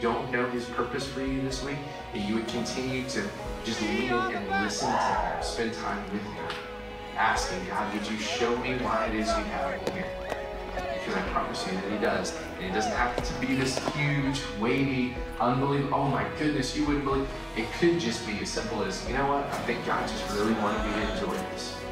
don't know his purpose for you this week, that you would continue to just lean in and listen to him, spend time with him, asking God, would you show me why it is you have me here? Because I promise you that he does. And it doesn't have to be this huge, weighty, unbelievable, oh my goodness, you wouldn't believe. It could just be as simple as, you know what, I think God just really wanted me to enjoy this.